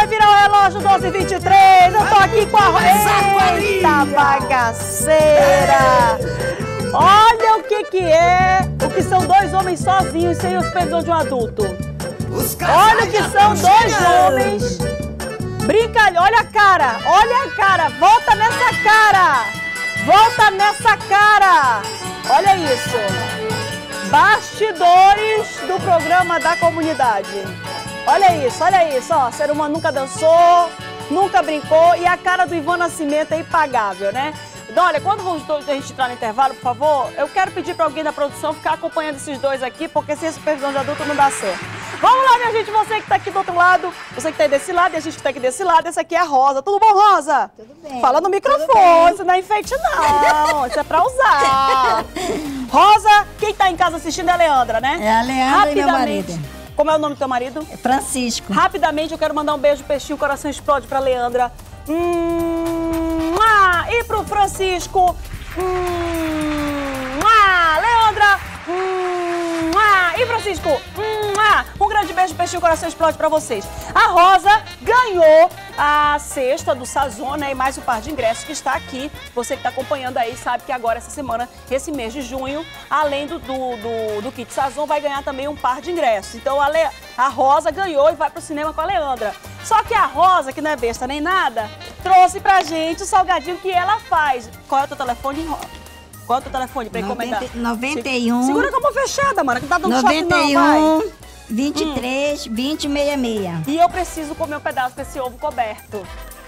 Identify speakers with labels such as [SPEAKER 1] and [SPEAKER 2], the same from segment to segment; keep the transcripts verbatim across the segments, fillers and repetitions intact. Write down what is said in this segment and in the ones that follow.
[SPEAKER 1] vai virar o relógio doze e vinte e três. Eu tô aqui com a... Eita bagaceira! Olha o que que é, o que são dois homens sozinhos sem os supervisão de um adulto. Olha o que são dois homens. Brincalhão, olha a cara, olha a cara, volta nessa cara. Volta nessa cara. Olha isso. Bastidores do programa da comunidade. Olha isso, olha isso, ó. Ser humano nunca dançou, nunca brincou e a cara do Ivan Nascimento é impagável, né? Olha, quando a gente entrar no intervalo, por favor, eu quero pedir para alguém da produção ficar acompanhando esses dois aqui, porque sem supervisão de adulto não dá certo. Vamos lá, minha gente, você que está aqui do outro lado, você que está aí desse lado e a gente que está aqui desse lado, essa aqui é a Rosa. Tudo bom, Rosa?
[SPEAKER 2] Tudo bem.
[SPEAKER 1] Fala no microfone, isso não é enfeite não, isso é para usar. Rosa, quem está em casa assistindo é a Leandra, né?
[SPEAKER 2] É a Leandra e meu marido.
[SPEAKER 1] Como é o nome do teu marido?
[SPEAKER 2] É Francisco.
[SPEAKER 1] Rapidamente, eu quero mandar um beijo, peixinho, o coração explode para Leandra. Hum, ah, e pro Francisco. Hum, ah, Leandra. Hum, ah, e Francisco. Hum, ah, um grande beijo, peixinho, coração explode pra vocês. A Rosa ganhou a cesta do Sazon, né, e mais um par de ingressos que está aqui. Você que está acompanhando aí sabe que agora, essa semana, esse mês de junho, além do, do, do, do kit Sazon, vai ganhar também um par de ingressos. Então a, Le, a Rosa ganhou e vai pro cinema com a Leandra. Só que a Rosa, que não é besta nem nada, trouxe pra gente o salgadinho que ela faz. Qual é o teu telefone, Rosa? Qual é o teu telefone pra encomendar?
[SPEAKER 2] noventa e um.
[SPEAKER 1] Segura com a mão fechada, mano, que tá dando choque
[SPEAKER 2] noventa e um,
[SPEAKER 1] não, vai.
[SPEAKER 2] vinte e três, vinte, sessenta e seis.
[SPEAKER 1] E eu preciso comer um pedaço desse ovo coberto.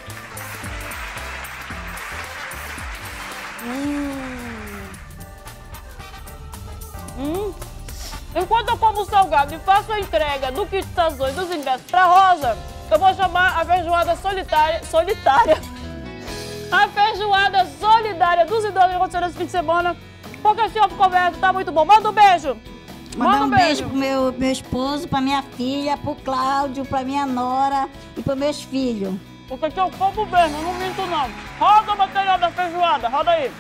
[SPEAKER 1] Hum. Hum. Enquanto eu como o salgado e faço a entrega do kit Sazon e dos ingressos pra Rosa, eu vou chamar a feijoada solitária, solitária, a feijoada solidária dos idosos que aconteceu nesse fim de semana, porque esse ovo coberto tá muito bom. Manda um beijo.
[SPEAKER 2] Mandar Manda um beijo, beijo pro meu, meu esposo, pra minha filha, pro Cláudio, pra minha nora e pros meus filhos.
[SPEAKER 1] Porque aqui eu como mesmo, não minto não. Roda o material da feijoada, roda aí.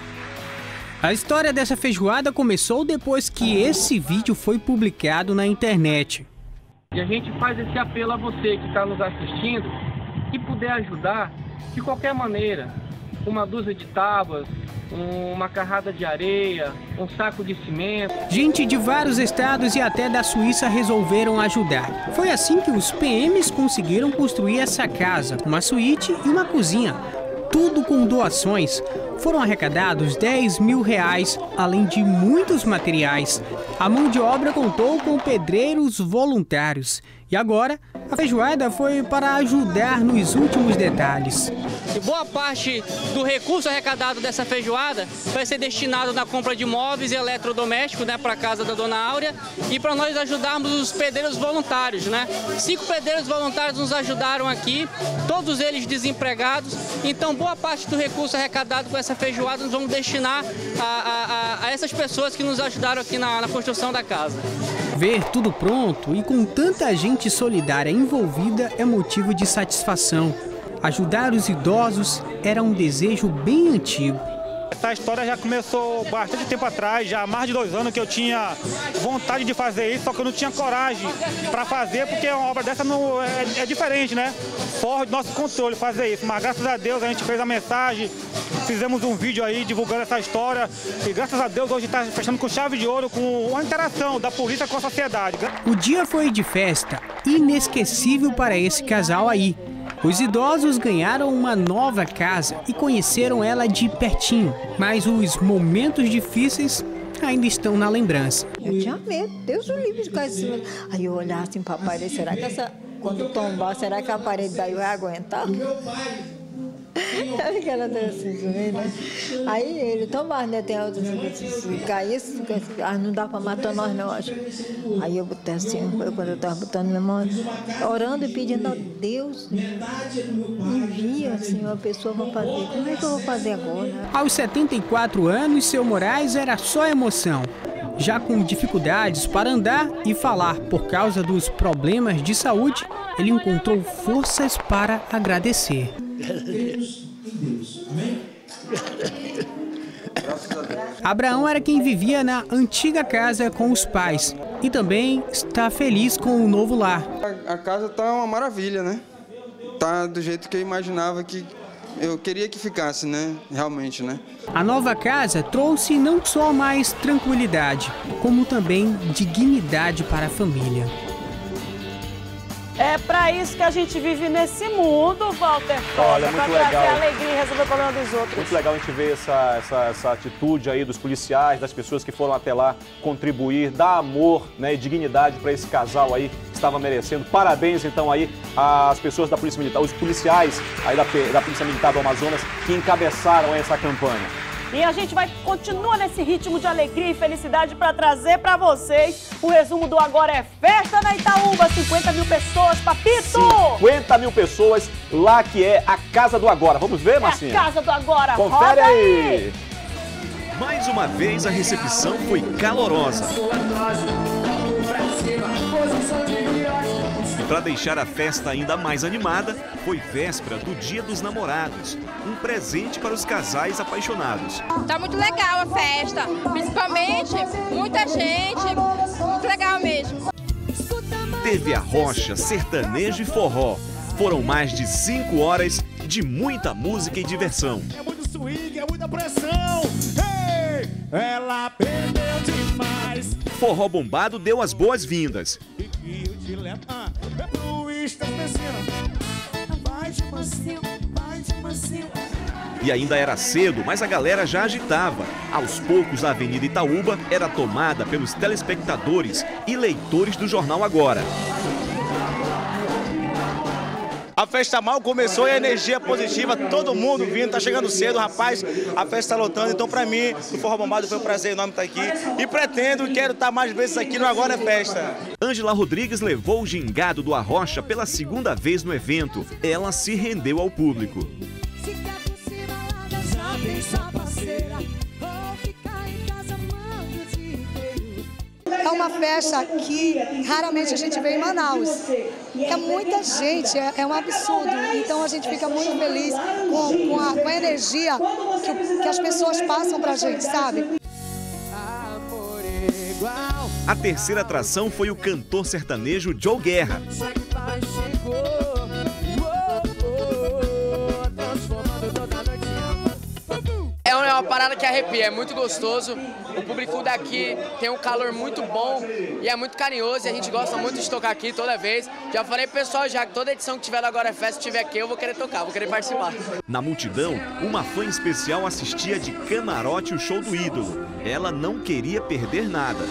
[SPEAKER 3] A história dessa feijoada começou depois que esse vídeo foi publicado na internet.
[SPEAKER 4] E a gente faz esse apelo a você que está nos assistindo e puder ajudar de qualquer maneira. Uma dúzia de tábuas, uma carrada de areia, um saco de cimento.
[SPEAKER 3] Gente de vários estados e até da Suíça resolveram ajudar. Foi assim que os P Ms conseguiram construir essa casa, uma suíte e uma cozinha. Tudo com doações. Foram arrecadados dez mil reais, além de muitos materiais. A mão de obra contou com pedreiros voluntários. E agora, a feijoada foi para ajudar nos últimos detalhes.
[SPEAKER 5] E boa parte do recurso arrecadado dessa feijoada vai ser destinado na compra de móveis e eletrodomésticos, né, para a casa da Dona Áurea e para nós ajudarmos os pedreiros voluntários, né? Cinco pedreiros voluntários nos ajudaram aqui, todos eles desempregados. Então, boa parte do recurso arrecadado com essa feijoada nós vamos destinar a, a, a, a essas pessoas que nos ajudaram aqui na, na construção da casa.
[SPEAKER 3] Ver tudo pronto e com tanta gente solidária envolvida é motivo de satisfação. Ajudar os idosos era um desejo bem antigo.
[SPEAKER 6] Essa história já começou bastante tempo atrás, já há mais de dois anos que eu tinha vontade de fazer isso, só que eu não tinha coragem para fazer, porque uma obra dessa não, é, é diferente, né? Fora do nosso controle fazer isso, mas graças a Deus a gente fez a mensagem, fizemos um vídeo aí divulgando essa história e graças a Deus hoje está fechando com chave de ouro, com uma interação da polícia com a sociedade.
[SPEAKER 3] O dia foi de festa, inesquecível para esse casal aí. Os idosos ganharam uma nova casa e conheceram ela de pertinho, mas os momentos difíceis ainda estão na lembrança.
[SPEAKER 2] Eu tinha medo, Deus o livre de cair em cima. Aí eu olhava assim, papai, será que essa, quando tombar, será que a parede daí vai aguentar? Sabe que ela deu assim, né? Aí ele, tomar, né? Tem outras se cair, não dá pra matar nós, não, acho. Aí eu botei assim, quando eu tava botando minha mão, orando e pedindo a Deus, envia assim uma pessoa pra fazer. Como é que eu vou fazer agora?
[SPEAKER 3] Aos setenta e quatro anos, seu Moraes era só emoção. Já com dificuldades para andar e falar por causa dos problemas de saúde, ele encontrou forças para agradecer.
[SPEAKER 7] Deus e Deus. Amém?
[SPEAKER 3] Abraão era quem vivia na antiga casa com os pais e também está feliz com o novo lar.
[SPEAKER 8] A, a casa está uma maravilha, né? tá do jeito que eu imaginava que eu queria que ficasse, né? Realmente, né?
[SPEAKER 3] A nova casa trouxe não só mais tranquilidade, como também dignidade para a família.
[SPEAKER 1] É para isso que a gente vive nesse mundo, Walter.
[SPEAKER 9] Olha, muito legal.
[SPEAKER 1] Para trazer alegria e resolver o problema dos outros.
[SPEAKER 9] Muito legal a gente ver essa, essa, essa atitude aí dos policiais, das pessoas que foram até lá contribuir, dar amor, né, e dignidade para esse casal aí que estava merecendo. Parabéns, então, aí às pessoas da Polícia Militar, os policiais aí da, da Polícia Militar do Amazonas que encabeçaram essa campanha.
[SPEAKER 1] E a gente vai continuar nesse ritmo de alegria e felicidade para trazer para vocês o resumo do Agora é Festa na Itaúba. cinquenta mil pessoas, Papito!
[SPEAKER 9] cinquenta mil pessoas lá que é a Casa do Agora. Vamos ver, Marcinha?
[SPEAKER 1] É a Casa do Agora.
[SPEAKER 9] Confere
[SPEAKER 1] Roda
[SPEAKER 9] aí!
[SPEAKER 1] aí.
[SPEAKER 10] Mais uma vez a recepção foi calorosa. E para deixar a festa ainda mais animada, foi véspera do Dia dos Namorados, um presente para os casais apaixonados.
[SPEAKER 11] Tá muito legal a festa, principalmente muita gente, muito legal mesmo.
[SPEAKER 10] Teve arrocha, sertanejo e forró. Foram mais de cinco horas de muita música e diversão.
[SPEAKER 12] É muito swing, é muita pressão. Hey! Ela perdeu demais.
[SPEAKER 10] Forró Bombado deu as boas-vindas. E ainda era cedo, mas a galera já agitava. Aos poucos, a Avenida Itaúba era tomada pelos telespectadores e leitores do Jornal Agora.
[SPEAKER 13] A festa mal começou e a energia positiva, todo mundo vindo, tá chegando cedo, rapaz, a festa tá lotando. Então, pra mim, o Forró Bombado foi um prazer enorme estar aqui e pretendo e quero estar mais vezes aqui no Agora é Festa.
[SPEAKER 10] Ângela Rodrigues levou o gingado do Arrocha pela segunda vez no evento. Ela se rendeu ao público.
[SPEAKER 14] É uma festa que raramente a gente vê em Manaus. É muita gente, é, é um absurdo. Então a gente fica muito feliz com, com, a, com a energia que, que as pessoas passam pra gente, sabe?
[SPEAKER 10] A terceira atração foi o cantor sertanejo Joe Guerra.
[SPEAKER 15] É uma parada que arrepia, é muito gostoso. O público daqui tem um calor muito bom e é muito carinhoso e a gente gosta muito de tocar aqui toda vez. Já falei pro pessoal já que toda edição que tiver do Agora é Festa, se tiver aqui, eu vou querer tocar, vou querer participar.
[SPEAKER 10] Na multidão, uma fã especial assistia de camarote o show do ídolo. Ela não queria perder nada.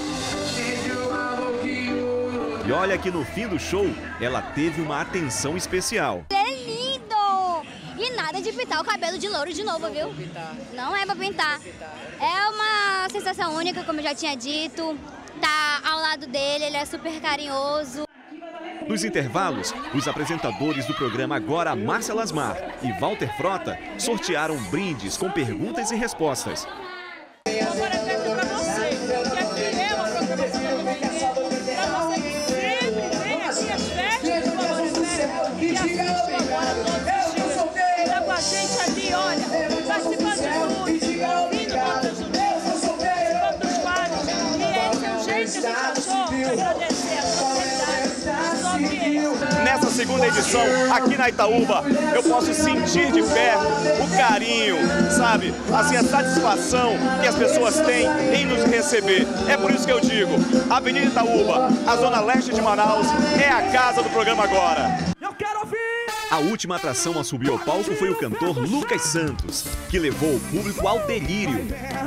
[SPEAKER 10] E olha que no fim do show, ela teve uma atenção especial.
[SPEAKER 16] E nada de pintar o cabelo de louro de novo, viu? Não é pra pintar. É uma sensação única, como eu já tinha dito. Tá ao lado dele, ele é super carinhoso.
[SPEAKER 10] Nos intervalos, os apresentadores do programa Agora, Márcia Lasmar e Walter Frota, sortearam brindes com perguntas e respostas.
[SPEAKER 1] Agora é festa pra você, que aqui é uma programação da T V, pra você que sempre vem aqui às festas do Agora é Festa, que assiste agora todos os dias. Tá com a gente ali, olha, participando de tudo, ouvindo todos os meus, participando dos quadros. E esse é o jeito que a gente achou de agradecer a sociedade, só que eu.
[SPEAKER 9] Nessa segunda edição, aqui na Itaúba, eu posso sentir de perto o carinho, sabe? Assim, a satisfação que as pessoas têm em nos receber. É por isso que eu digo, a Avenida Itaúba, a zona leste de Manaus, é a casa do programa Agora.
[SPEAKER 12] Eu quero ouvir!
[SPEAKER 10] A última atração a subir ao palco foi o cantor Lucas Santos, que levou o público ao delírio.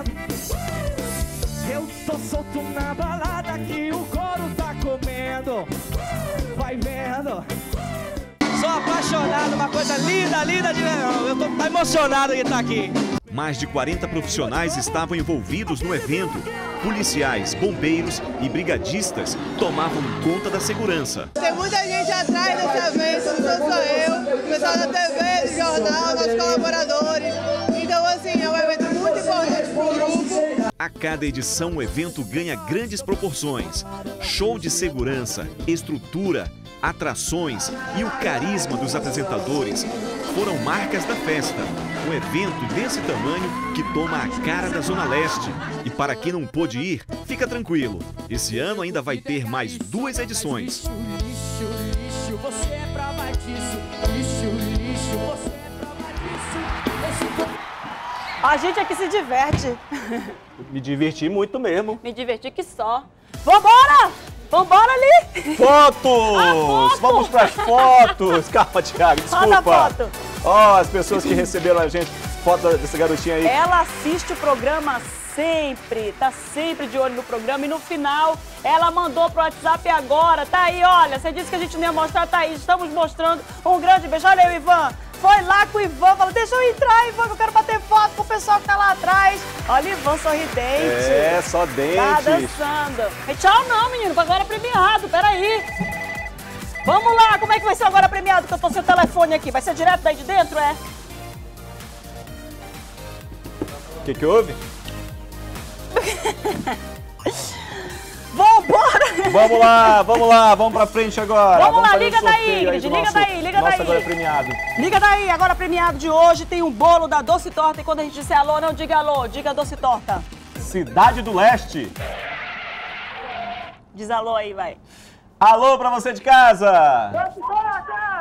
[SPEAKER 12] Eu tô solto na balada que o couro tá comendo. Vai vendo.
[SPEAKER 17] Sou apaixonado, uma coisa linda, linda de verão. Eu tô emocionado de estar aqui.
[SPEAKER 10] Mais de quarenta profissionais estavam envolvidos no evento. Policiais, bombeiros e brigadistas tomavam conta da segurança.
[SPEAKER 18] Tem muita gente atrás dessa vez, não sou só eu, o pessoal da T V, do jornal, nossos colaboradores. Então, assim, é um evento muito importante para o grupo.
[SPEAKER 10] A cada edição, o evento ganha grandes proporções. Show de segurança, estrutura, atrações e o carisma dos apresentadores foram marcas da festa. Um evento desse tamanho que toma a cara da Zona Leste. E para quem não pôde ir, fica tranquilo. Esse ano ainda vai ter mais duas edições.
[SPEAKER 12] Lixo, lixo, você é pra disso. Lixo, lixo, você é prova disso.
[SPEAKER 1] A gente aqui se diverte.
[SPEAKER 9] Me diverti muito mesmo.
[SPEAKER 1] Me diverti que só. Vambora! Vambora ali!
[SPEAKER 9] Fotos!
[SPEAKER 1] Ah, foto.
[SPEAKER 9] Vamos para as fotos! Calma, Thiago, desculpa.
[SPEAKER 1] Manda a foto.
[SPEAKER 9] Ó, oh, as pessoas que receberam a gente. Foto dessa garotinha aí.
[SPEAKER 1] Ela assiste o programa sempre, tá sempre de olho no programa e no final ela mandou pro WhatsApp agora. Tá aí, olha, você disse que a gente não ia mostrar, tá aí, estamos mostrando. Um grande beijo. Olha aí o Ivan. Foi lá com o Ivan, falou, deixa eu entrar, Ivan, que eu quero bater foto com o pessoal que tá lá atrás. Olha o Ivan sorridente.
[SPEAKER 9] É, só dentes.
[SPEAKER 1] Tá dançando. E tchau não, menino, agora premiado, peraí. Vamos lá, como é que vai ser agora premiado, que eu tô sem o telefone aqui? Vai ser direto daí de dentro, é?
[SPEAKER 9] O que que houve?
[SPEAKER 1] Vambora!
[SPEAKER 9] Vamos lá, vamos lá, vamos pra frente agora.
[SPEAKER 1] Vamos, vamos lá,
[SPEAKER 9] liga
[SPEAKER 1] daí, Ingrid, liga
[SPEAKER 9] nosso,
[SPEAKER 1] daí, liga
[SPEAKER 9] nosso
[SPEAKER 1] daí.
[SPEAKER 9] agora premiado.
[SPEAKER 1] Liga daí, agora premiado de hoje tem um bolo da Doce Torta e quando a gente disser alô, não diga alô, diga Doce Torta.
[SPEAKER 9] Cidade do Leste.
[SPEAKER 1] Diz alô aí, vai.
[SPEAKER 9] Alô pra você de casa.
[SPEAKER 1] Doce Torta!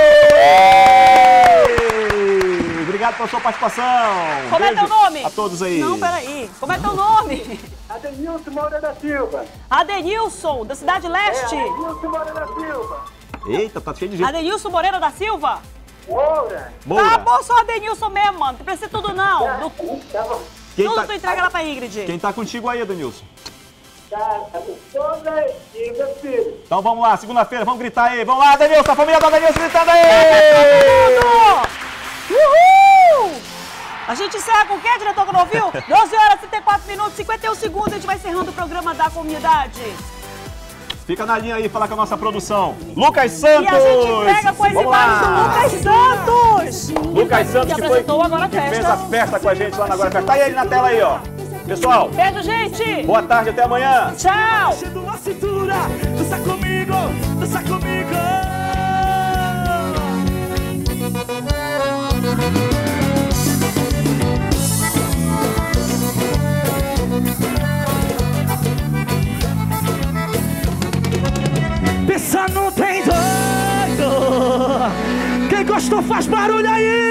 [SPEAKER 9] Ei! Obrigado pela sua participação.
[SPEAKER 1] Como é teu nome?
[SPEAKER 9] A todos aí.
[SPEAKER 1] Não, peraí. Como é teu nome?
[SPEAKER 19] Adenilson Moura da Silva.
[SPEAKER 1] Adenilson, da Cidade Leste.
[SPEAKER 19] É, Adenilson Moura da Silva.
[SPEAKER 9] Eita, tá cheio de gente.
[SPEAKER 1] Adenilson Moreira da Silva?
[SPEAKER 19] Moura.
[SPEAKER 9] Moura.
[SPEAKER 1] Tá bom, só Adenilson mesmo, mano. Não precisa tudo não.
[SPEAKER 19] É,
[SPEAKER 1] Do...
[SPEAKER 19] tá bom.
[SPEAKER 9] Quem
[SPEAKER 1] tudo
[SPEAKER 9] tá...
[SPEAKER 1] tu entrega lá pra Ingrid.
[SPEAKER 9] Quem tá contigo aí, Adenilson?
[SPEAKER 19] Tá, a esposa e meu filho.
[SPEAKER 9] Então vamos lá, segunda-feira, vamos gritar aí. Vamos lá, Adenilson, a família do Adenilson gritando aí.
[SPEAKER 1] Uhul! A gente encerra com o quê, diretor, que não ouviu? doze horas, trinta e quatro minutos, cinquenta e um segundos, a gente vai encerrando o programa da comunidade.
[SPEAKER 9] Fica na linha aí, falar com a nossa produção. Lucas Santos!
[SPEAKER 1] E a gente entrega com as
[SPEAKER 9] Vamos
[SPEAKER 1] imagens
[SPEAKER 9] lá.
[SPEAKER 1] do Lucas Santos!
[SPEAKER 9] Lucas Santos,
[SPEAKER 1] que,
[SPEAKER 9] que, foi,
[SPEAKER 1] agora
[SPEAKER 9] que
[SPEAKER 1] festa.
[SPEAKER 9] fez a festa com a gente lá na Agora Festa. Tá aí ele na tela aí, ó. Pessoal,
[SPEAKER 1] beijo, gente!
[SPEAKER 9] Boa tarde, até amanhã!
[SPEAKER 1] Tchau!
[SPEAKER 12] Uma cintura, dança comigo, dança comigo. Pensa não tem doido. Quem gostou faz barulho aí.